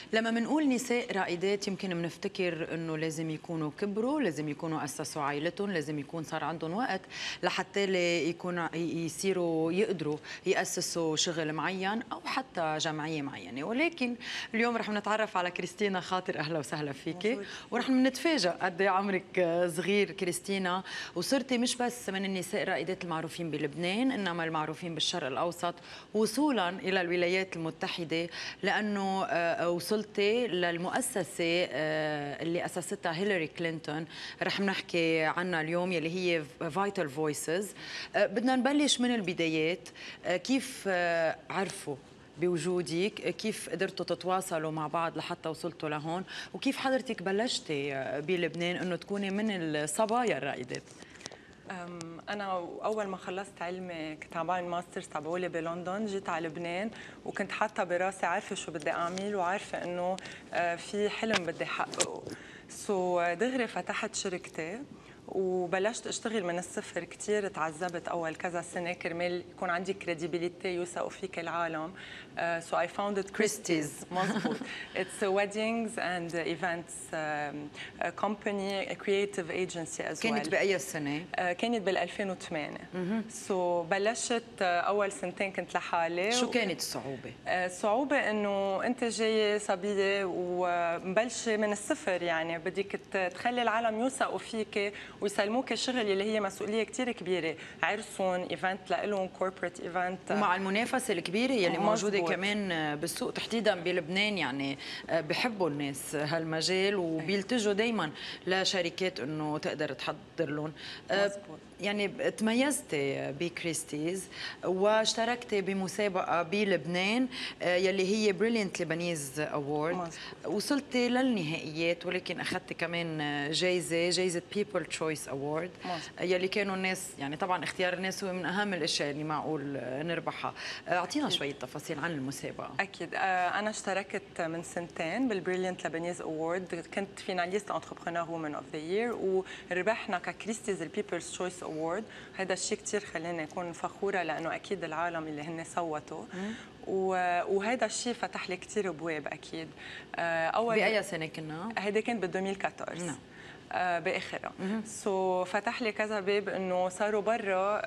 لما بنقول نساء رائدات يمكن بنفتكر انه لازم يكونوا كبروا، لازم يكونوا اسسوا عائلتهم، لازم يكون صار عندهم وقت لحتى يكون يصيروا يقدروا ياسسوا شغل معين او حتى جمعيه معينه. ولكن اليوم رح نتعرف على كريستينا خاطر. اهلا وسهلا فيكي. ورح نتفاجئ قد ايه عمرك صغير كريستينا، وصرتي مش بس من النساء الرائدات المعروفين بلبنان انما المعروفين بالشرق الاوسط وصولا الى الولايات المتحده، لانه وصلتي للمؤسسة اللي أسستها هيلاري كلينتون، رح نحكي عنها اليوم، يلي هي فايتال فويسز. بدنا نبلش من البدايات. كيف عرفوا بوجودك؟ كيف قدرتوا تتواصلوا مع بعض لحتى وصلتوا لهون؟ وكيف حضرتك بلشتي بلبنان انه تكوني من الصبايا الرائدات؟ أنا أول ما خلصت علمي كنت عم بعمل ماسترز تبعولي بلندن، جيت على لبنان وكنت حاطة براسي عارفة شو بدي أعمل وعارفة إنه في حلم بدي أحققه. دغري فتحت شركتي وبلشت اشتغل من الصفر. كثير تعذبت اول كذا سنه كرمال يكون عندي كريديبيليتي يوثقوا فيك العالم. So I founded Christie's. مزبوط. It's a weddings and events company, a creative agency as well. كانت بأي سنة؟ كانت بال 2008. بلشت اول سنتين كنت لحالي. شو كانت الصعوبة؟ الصعوبة انه انت جاية صبية ومبلشة من الصفر، يعني بدك تخلي العالم يوثقوا فيك ويسلموك الشغل اللي هي مسؤوليه كثير كبيره، عرسهم، ايفنت لهم، كوربريت ايفنت، ومع المنافسه الكبيره يلي موجوده كمان بالسوق تحديدا بلبنان. يعني بحبوا الناس هالمجال وبيلتجوا دائما لشركات انه تقدر تحضر لهم. يعني تميزتي بكريستيز واشتركتي بمسابقه بلبنان يلي هي بريليانت لبنيز اوورد، وصلتي للنهائيات ولكن اخذتي كمان جائزه بيبل تشويس اوورد يلي كانوا الناس، يعني طبعا اختيار الناس هو من اهم الاشياء اللي معقول نربحها. اعطينا شويه تفاصيل عن المسابقه. اكيد. انا اشتركت من سنتين بالبريليانت لبنيز اوورد، كنت فيناليست انتربرونور وومن اوف ذا يير، وربحنا ككريستيز البيبلز تشويس اوورد. هذا الشيء كثير خلاني اكون فخوره لانه اكيد العالم اللي هن صوتوا، وهذا الشيء فتح لي كثير ابواب. اكيد. باي سنه كنا؟ هيدا كان بال 2014. نعم. باخرها. فتح لي كذا باب انه صاروا برا،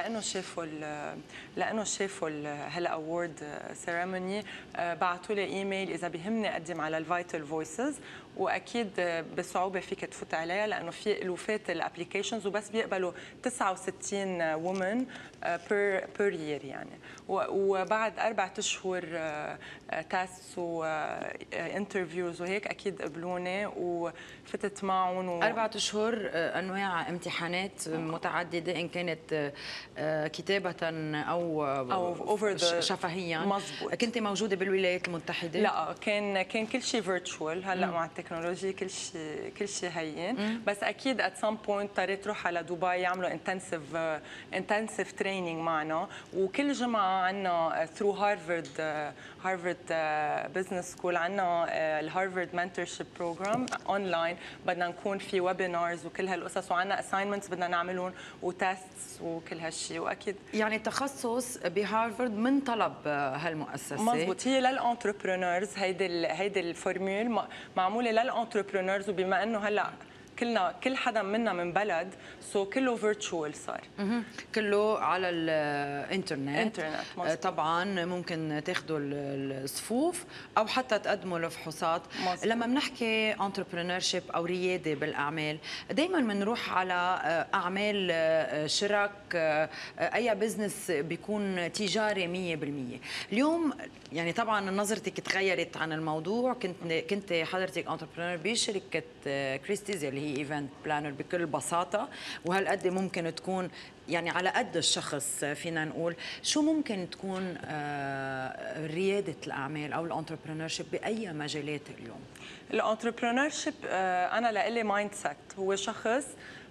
لانه شافوا هالاورد سيريموني، بعثوا لي ايميل اذا بيهمني اقدم على الفايتال فويسز، واكيد بصعوبه فيك تفوت عليها لانه في الوفات الابلكيشنز وبس بيقبلوا 69 وومن بير يير يعني. وبعد 4 اشهر تاس وانترفيوز وهيك اكيد قبلوني وفتت معهم 4 اشهر انواع امتحانات متعدده، ان كانت كتابه او شفهيا. مزبوط. كنت موجوده بالولايات المتحده؟ لا، كان كل شيء فيرتشوال. هلا مع التكنولوجيا كل شيء هين، بس اكيد ات سام بوينت اضطريت روح على دبي يعملوا انتنسيف تريننج معنا. وكل جمعه عندنا ثرو هارفارد بزنس سكول عندنا الهارفارد منتورشيب بروجرام اونلاين، بدنا نكون في ويبينارز وكل هالقصص، وعندنا اساينمنتس بدنا نعملهم وتيستس وكل هالشيء. واكيد يعني تخصص بهارفارد من طلب هالمؤسسه. مزبوط. هي للانتربرونورز، هيدي الفورمول معموله للانتربرونورز، وبما انه هلا كل حدا منا من بلد، كله فيرتشوال صار. كله على الانترنت. طبعا ممكن تاخذوا الصفوف او حتى تقدموا الفحوصات. لما بنحكي انتربرينورشيب او رياده بالاعمال، دائما بنروح على اعمال شراك، اي بزنس بيكون تجاري 100%. اليوم يعني طبعا نظرتك تغيرت عن الموضوع. كنت حضرتك انتربرينور بشركه كريستيز اللي هي ايفنت بلانر بكل بساطه، وهالقد ممكن تكون يعني على قد الشخص. فينا نقول شو ممكن تكون رياده الاعمال او الانتربرينورشيب باي مجالات اليوم؟ الانتربرينورشيب انا لإلي مايند سيت، هو شخص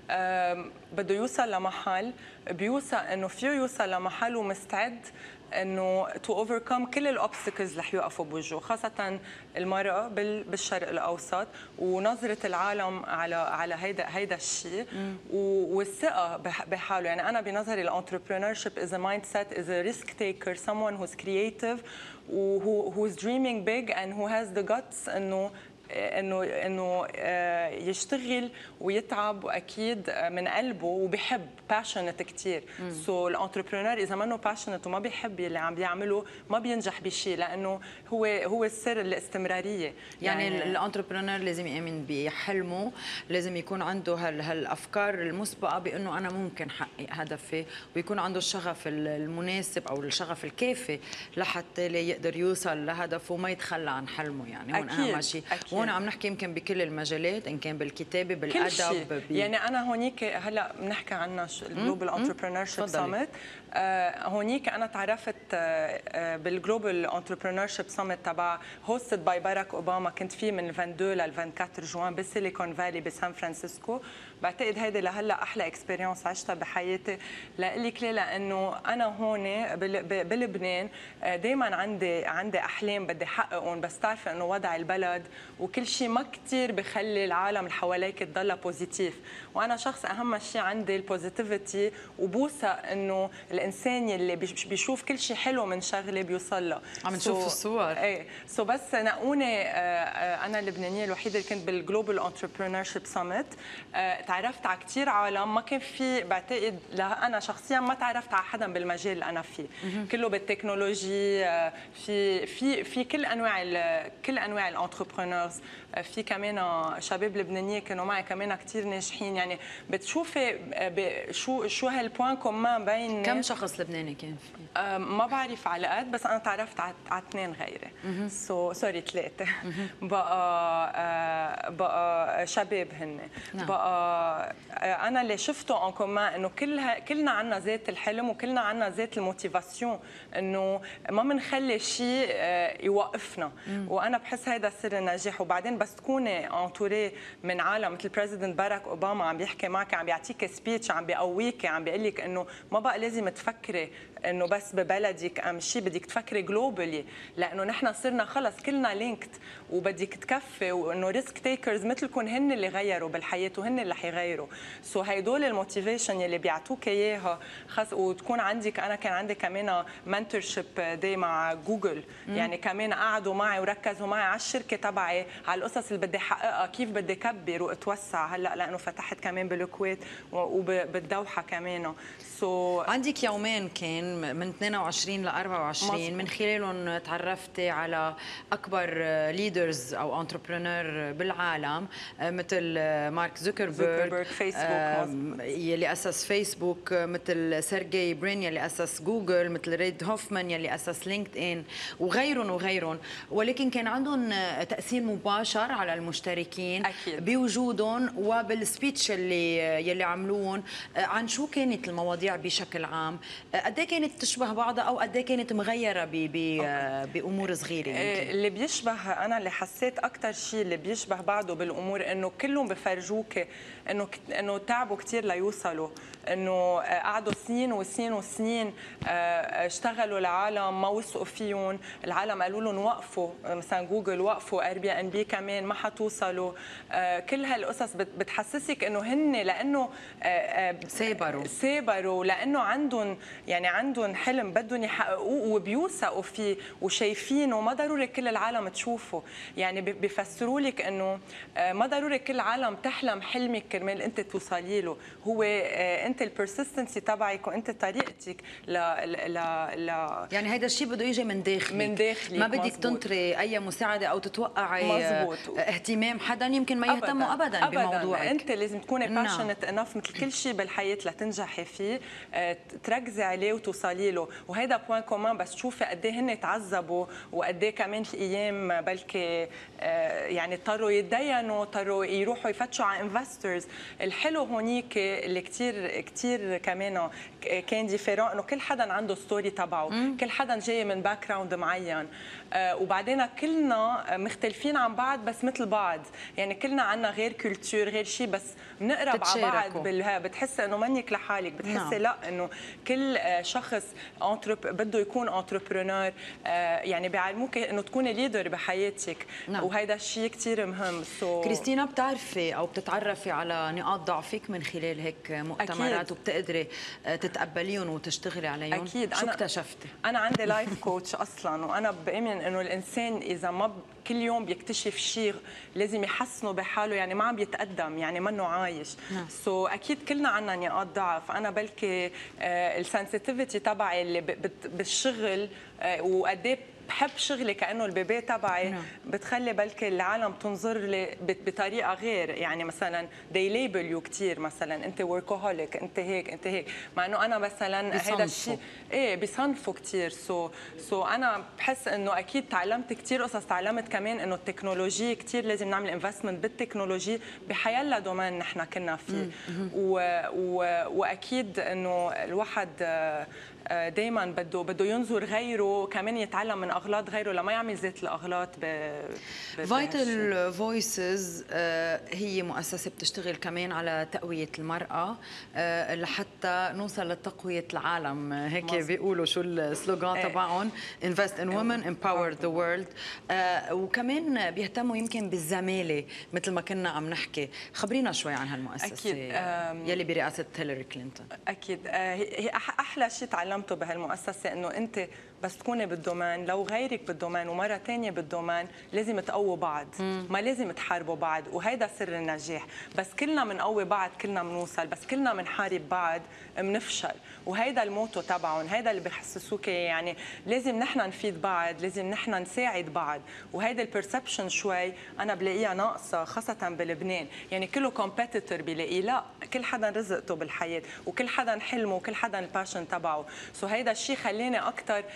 بده يوصل لمحل بيوصل انه فيه يوصل لمحل ومستعد انه تو اوفركم كل الاوبستكلز اللي حيوقفوا بوجهه، خاصه المراه بالشرق الاوسط، ونظره العالم على هيدا الشيء، والثقه بحاله. يعني انا بنظري الانتربرينور شيب از ا مايند سيت، از ا ريسك تيكر، someone who's creative who's dreaming big and who has the guts انه يشتغل ويتعب، واكيد من قلبه، وبيحب باشنت كثير. سو الانتربرينور اذا منه باشنت وما بيحب اللي عم بيعمله ما بينجح بشيء، لانه هو السر الاستمراريه. يعني الانتربرينور لازم يؤمن بحلمه، لازم يكون عنده هالافكار المسبقه بانه انا ممكن احقق هدفي، ويكون عنده الشغف المناسب او الشغف الكافي لحتى يقدر يوصل لهدفه وما يتخلى عن حلمه. يعني هون اهم شيء. هون عم نحكي يمكن بكل المجالات، ان كان بالكتابه، بالادب، يعني انا هونيك هلا بنحكي عنها الجلوبال انتربرينور شيب سمت. هونيك انا تعرفت بالجلوبال انتربرينور شيب سمت تبع هوستد باي باراك اوباما، كنت فيه من 22 لل 24 جوان بسيليكون فالي بسان فرانسيسكو. بعتقد هيدي لهلا احلى اكسبيرينس عشتها بحياتي. لك ليه؟ لانه انا هون بلبنان دائما عندي احلام بدي احققهم، بس تعرفي انه وضع البلد وكل شيء ما كثير بخلي العالم اللي حواليك تضلها بوزيتيف، وانا شخص اهم شيء عندي البوزيتيفيتي، وبوثق انه الانسان يلي بيشوف كل شيء حلو من شغله بيوصل له. عم نشوف الصور. ايه بس نقوني انا اللبنانيه الوحيده اللي كنت بالجلوبال انتربرينور شيب سمت. تعرفت على كثير عالم ما كان في، بعتقد انا شخصيا ما تعرفت على حدا بالمجال اللي انا فيه، كله بالتكنولوجي، في كل انواع الانتربرينورز. في كمان شباب لبنانيه كانوا معي كمان كثير ناجحين. يعني بتشوفي شو هالبوان كومان بين كم شخص لبناني كان في؟ ما بعرف علقات، بس انا تعرفت على اثنين غيري. سوري ثلاثه. بقى شباب هن. نعم. بقى انا اللي شفته ان كومان انه كلنا عنا ذات الحلم، وكلنا عنا ذات الموتيفاسيون، انه ما بنخلي شيء يوقفنا. وانا بحس هذا سر النجاح. وبعدين بس تكوني انتوري من عالم مثل بريزيدنت باراك اوباما عم بيحكي معك، عم بيعطيك سبيتش، عم بيقويك، عم بيقول لك انه ما بقى لازم تفكري انه بس ببلدك ام شيء، بدك تفكري جلوبالي، لانه نحن صرنا خلص كلنا لينكد، وبدك تكفي، وانه ريسك تيكرز مثلكم هن اللي غيروا بالحياه وهن اللي حيغيروا. سو هيدول الموتيفيشن يلي بيعطوك اياها وتكون عندك. انا كان عندي كمان منتورشيب داي مع جوجل، يعني كمان قعدوا معي وركزوا معي على الشركه تبعي، على القصص اللي بدي احققها، كيف بدي اكبر واتوسع هلا، لانه فتحت كمان بالكويت وبالدوحه كمان. عندك يومين كان من 22 ل 24 من خلالهم تعرفتي على اكبر ليدرز او انتربرينور بالعالم، مثل مارك زوكربيرج فيسبوك يلي اسس فيسبوك، مثل سيرجي برين يلي اسس جوجل، مثل ريد هوفمان يلي اسس لينكد ان، وغيرهم. ولكن كان عندهم تاثير مباشر على المشتركين أكيد. بوجودهم وبالسبيتش يلي عملوهم. عن شو كانت المواضيع بشكل عام؟ قد ايه كانت تشبه بعضها، او قد ايه كانت مغيره بامور صغيره؟ يمكن اللي بيشبه، انا اللي حسيت اكثر شيء اللي بيشبه بعضه بالامور، انه كلهم بفرجوك انه تعبوا كثير ليوصلوا، انه قعدوا سنين وسنين وسنين اشتغلوا العالم ما وثقوا فيهم، العالم قالوا لهم وقفوا، مثلا جوجل وقفوا، اير بي ان بي كمان ما حتوصلوا. كل هالقصص بتحسسك انه هن لانه سابروا لانه عندهم حلم بدهم يحققوه وبيوثقوا فيه وشايفينه، ما ضروري كل العالم تشوفه. يعني بيفسروا لك انه ما ضروري كل العالم تحلم حلمك كرمال انت توصلي له، هو انت البرسيستنسي تبعك وانت طريقتك يعني هيدا الشيء بده يجي من داخلك ما بدك تنطري اي مساعده او تتوقعي اهتمام حدا يمكن ما يهتموا ابدا بموضوعك. انت لازم تكوني باشنت انف مثل كل شيء بالحياه لتنجحي فيه، تركزي عليه وتوصلي له. وهذا بوين كومان، بس تشوفي قد ايه هن تعذبوا، وقد ايه كمان الايام بلكي يعني اضطروا يتدينوا، اضطروا يروحوا يفتشوا على انفسترز. الحلو هونيك اللي كثير كثير كمان كان ديفيرون، انه كل حدا عنده ستوري تبعه، كل حدا جاي من باك جراوند معين، وبعدين كلنا مختلفين عن بعض بس مثل بعض، يعني كلنا عنا غير كولتور غير شيء، بس بنقرب على بعض بتحس انه منك لحالك، بتحسي لا انه كل شخص بده يكون انتربرونور، يعني بيعلموك انه تكوني ليدر بحياتك، وهيدا الشيء كثير مهم. كريستينا، بتعرفي او بتتعرفي على نقاط ضعفك من خلال هيك مؤتمرات؟ أكيد. وبتقدري تتقبليهم وتشتغلي عليهم؟ اكيد. شو اكتشفتي؟ انا عندي لايف كوتش اصلا، وانا بامن انه الانسان اذا ما كل يوم بيكتشف شيء لازم يحسنه بحاله، يعني ما عم بيتقدم، يعني منه عايش. اكيد كلنا عنا نقاط ضعف. انا بلكي السنسيتيفيتي تبعي اللي بالشغل وقد ايه بحب شغلي كانه البيبي تبعي، بتخلي بلكي العالم تنظر لي بطريقه غير، يعني مثلا they label you كثير، مثلا انت workaholic، انت هيك انت هيك، مع انه انا مثلا هذا الشيء بيصنفوا كثير. انا بحس انه اكيد تعلمت كثير قصص. تعلمت كمان انه التكنولوجيا كثير لازم نعمل انفستمنت بالتكنولوجي بحيلا دومين نحن كنا فيه، واكيد انه الواحد دائما بده ينظر غيره، كمان يتعلم من اغلاط غيره لما يعمل ذات الاغلاط. فايتل فويسز هي مؤسسه بتشتغل كمان على تقويه المراه لحتى نوصل لتقويه العالم، هيك بيقولوا شو السلوغان تبعهم، invest in women empower the world. وكمان بيهتموا يمكن بالزماله مثل ما كنا عم نحكي. خبرينا شوي عن هالمؤسسه. أكيد. يلي برئاسه هيلاري كلينتون. اكيد. هي احلى شيء تعلمته بهالمؤسسه انه انت بس تكوني بالدومين، لو غيرك بالدومين ومره ثانيه بالدومين لازم تقووا بعض، ما لازم تحاربوا بعض، وهيدا سر النجاح. بس كلنا بنقوي بعض كلنا بنوصل، بس كلنا بنحارب بعض بنفشل، وهيدا الموتو تبعهم، هيدا اللي بحسسوك يعني لازم نحن نفيد بعض، لازم نحن نساعد بعض. وهيدا البرسبشن شوي انا بلاقيها ناقصه خاصه بلبنان، يعني كله كومبيتيتور بلاقيه، لا كل حدا رزقته بالحياه، وكل حدا حلمه، وكل حدا الباشن تبعه. هيدا الشيء خلاني اكثر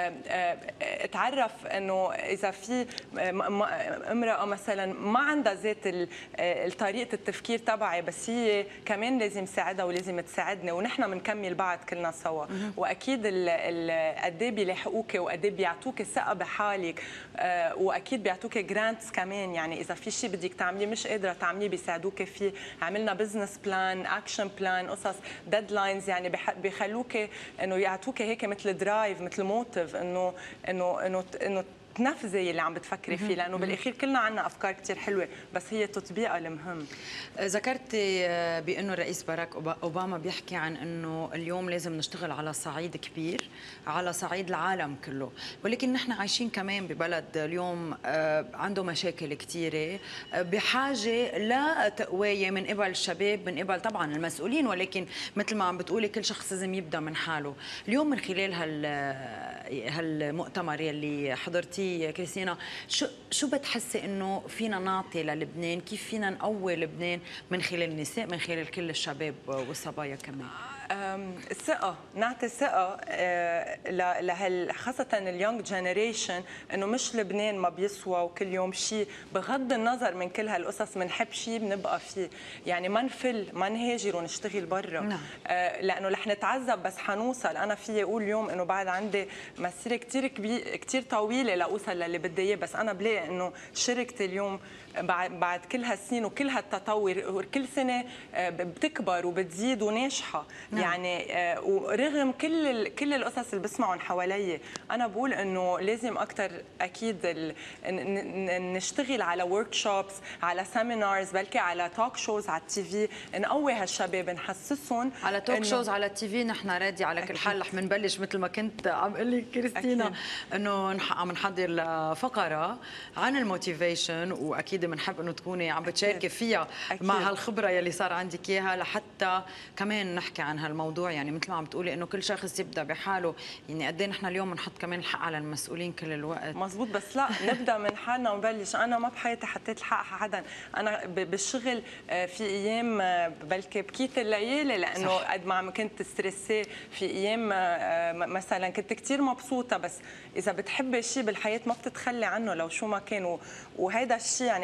اتعرف انه اذا في امراه مثلا ما عندها ذات طريقه التفكير تبعي، بس هي كمان لازم ساعدها ولازم تساعدني، ونحن بنكمل بعض كلنا سوا. واكيد قد ايه بيلاحقوك وقد ايه بيعطوك ثقه بحالك، واكيد بيعطوك جرانتس كمان، يعني اذا في شيء بدك تعمليه مش قادره تعمليه بيساعدوك فيه. عملنا بزنس بلان، اكشن بلان، قصص ديدلاينز، يعني بيخلوك انه يعطوك هيك مثل درايف، مثل موتيف، انه تنفذي اللي عم بتفكري فيه، لانه بالاخير كلنا عنا افكار كثير حلوه، بس هي تطبيقها المهم. ذكرتي بانه الرئيس باراك اوباما بيحكي عن انه اليوم لازم نشتغل على صعيد كبير، على صعيد العالم كله، ولكن نحن عايشين كمان ببلد اليوم عنده مشاكل كثيره، بحاجه لتقويه من قبل الشباب، من قبل طبعا المسؤولين، ولكن مثل ما عم بتقولي كل شخص لازم يبدا من حاله. اليوم من خلال هالمؤتمر يلي حضرتيه كريستينا، شو بتحسي انه فينا نعطي للبنان؟ كيف فينا نقوي لبنان من خلال النساء، من خلال كل الشباب والصبايا كمان؟ الثقة، نعطي ثقة خاصة اليونج جينيريشن، انه مش لبنان ما بيسوى وكل يوم شيء، بغض النظر من كل هالقصص بنحب شيء بنبقى فيه، يعني ما نفل، ما نهاجر ونشتغل برا. لانه رح نتعذب بس حنوصل. انا في اقول اليوم انه بعد عندي مسيرة كثير طويلة لاوصل للي بدي اياه، بس انا بلاقي انه شركتي اليوم بعد كل هالسنين وكل هالتطور، كل سنه بتكبر وبتزيد وناجحه. يعني ورغم كل القصص اللي بسمعهم حوالي، انا بقول انه لازم اكثر اكيد نشتغل على ورك شوبس، على سيمينارز، بلكي على توك شوز على التي في، نقوي هالشباب، نحسسهم على توك شوز على التي في. نحن رادي على كل حال رح نبلش مثل ما كنت عم قول لك كريستينا، انه عم نحضر لفقره عن الموتيفيشن، واكيد بنحب انه تكوني عم بتشاركي فيها مع هالخبره يلي صار عندك اياها، لحتى كمان نحكي عن هالموضوع. يعني مثل ما عم بتقولي انه كل شخص يبدا بحاله، يعني قد ايه نحن اليوم بنحط كمان الحق على المسؤولين كل الوقت. مزبوط، بس لا نبدا من حالنا ونبلش. انا ما بحياتي حطيت الحق على حدا. انا بالشغل في ايام بلكي بكيت الليالي، لانه قد ما كنت ستريسي، في ايام مثلا كنت كثير مبسوطه، بس اذا بتحبي شيء بالحياه ما بتتخلي عنه لو شو ما كان. وهيدا الشيء يعني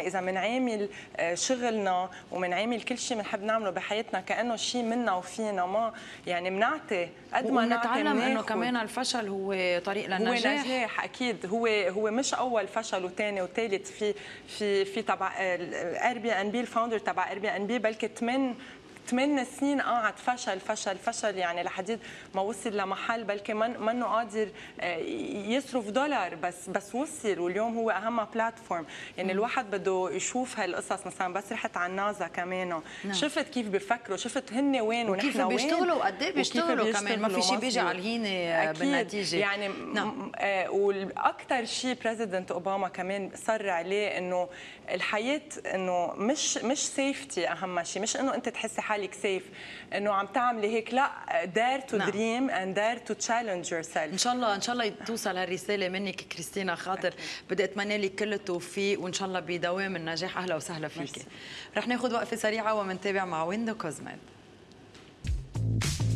اذا بنعامل شغلنا وبنعامل كل شيء بنحب نعمله بحياتنا كانه شيء منا وفينا، ما يعني بنعطي قد ما نعطي ونتعلم انه كمان الفشل هو طريق للنجاح. هو نجاح اكيد، هو مش اول فشل وثاني وثالث. في تبع اير بي ان بي، الفاوندر تبع اير بي ان بي بلكي 8 سنين قعد فشل فشل فشل، يعني لحديد ما وصل لمحل بلكي منه قادر يصرف دولار، بس وصل، واليوم هو اهم بلاتفورم. يعني الواحد بده يشوف هالقصص. مثلا بس رحت على النازا كمان، شفت كيف بفكروا، شفت هن وين ونحن وين، كيف بيشتغلوا وقد ايه بيشتغلوا كمان، ما في شيء بيجي على الهينه بالنتيجه. يعني والاكثر شيء بريزيدنت اوباما كمان صر عليه انه الحياه انه مش سيفتي اهم شيء، مش انه انت تحسي حالك سيف انه عم تعملي هيك، لا dare to dream and dare to challenge yourself. ان شاء الله توصل هالرساله منك كريستينا خاطر. بدي اتمنى لك كل التوفيق وان شاء الله بدوام النجاح. اهلا وسهلا فيك. رح ناخذ وقفه سريعه ومنتابع مع ويندو كوزميد.